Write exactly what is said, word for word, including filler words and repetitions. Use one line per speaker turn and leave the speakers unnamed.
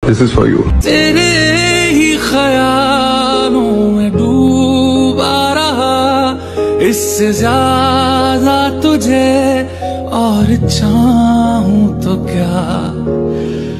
This is for you.
तेरे ही ख्यालों में डूबा रहा, इससे ज्यादा तुझे और चाहूं तो क्या।